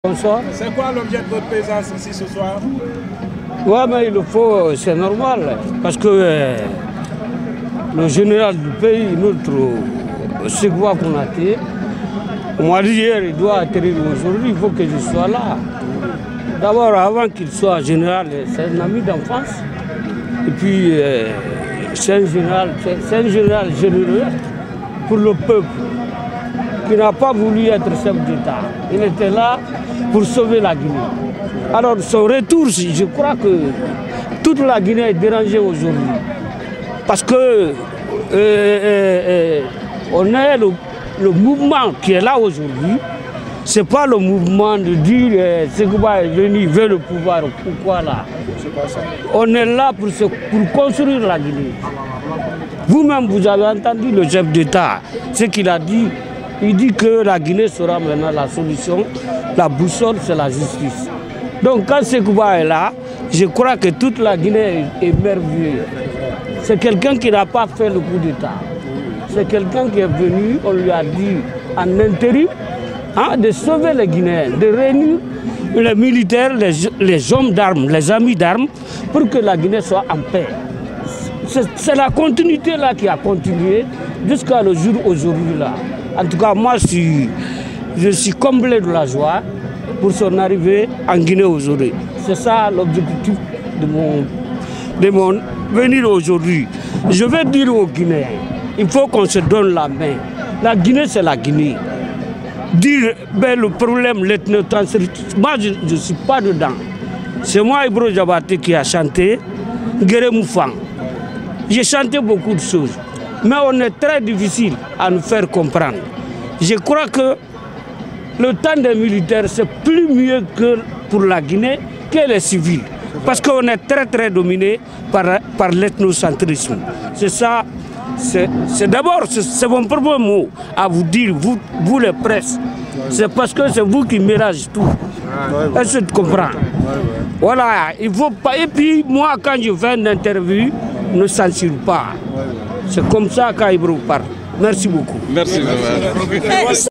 Bonsoir. C'est quoi l'objet de votre présence ici ce soir? Ouais, mais il le faut, c'est normal. Parce que le général du pays, notre Ségouba Konaté, on m'a dit hier, il doit atterrir aujourd'hui, il faut que je sois là. D'abord, avant qu'il soit général, c'est un ami d'enfance. Et puis, c'est un général généreux pour le peuple, qui n'a pas voulu être chef d'État. Il était là pour sauver la Guinée. Alors son retour, je crois que toute la Guinée est dérangée aujourd'hui. Parce que on est le mouvement qui est là aujourd'hui. Ce n'est pas le mouvement de dire Ségouba est venu, il veut le pouvoir, pourquoi là? On est là pour construire la Guinée. Vous-même, vous avez entendu le chef d'État, ce qu'il a dit. Il dit que la Guinée sera maintenant la solution. La boussole, c'est la justice. Donc quand Ségouba est là, je crois que toute la Guinée est merveilleuse. C'est quelqu'un qui n'a pas fait le coup d'État. C'est quelqu'un qui est venu, on lui a dit en intérim, de sauver les Guinéens, de réunir les militaires, les hommes d'armes, les amis d'armes, pour que la Guinée soit en paix. C'est la continuité là qui a continué jusqu'à le jour aujourd'hui là. En tout cas, moi, je suis comblé de la joie pour son arrivée en Guinée aujourd'hui. C'est ça l'objectif de mon venir aujourd'hui. Je vais dire aux Guinéens, il faut qu'on se donne la main. La Guinée, c'est la Guinée. Dire le problème, l'ethnocentralisme, moi, je ne suis pas dedans. C'est moi, Ibro Diabaté, qui a chanté Guéré Moufang. J'ai chanté beaucoup de choses. Mais on est très difficile à nous faire comprendre. Je crois que le temps des militaires, c'est plus mieux que pour la Guinée que les civils. Parce qu'on est très dominé par l'ethnocentrisme. C'est ça, c'est d'abord, c'est mon premier mot à vous dire, vous les presses. C'est parce que c'est vous qui mélangez tout. Est-ce que tu comprends? Voilà, il faut pas. Et puis moi, quand je fais une interview, ne censure pas. C'est comme ça qu'Ibro parle. Merci beaucoup. Merci.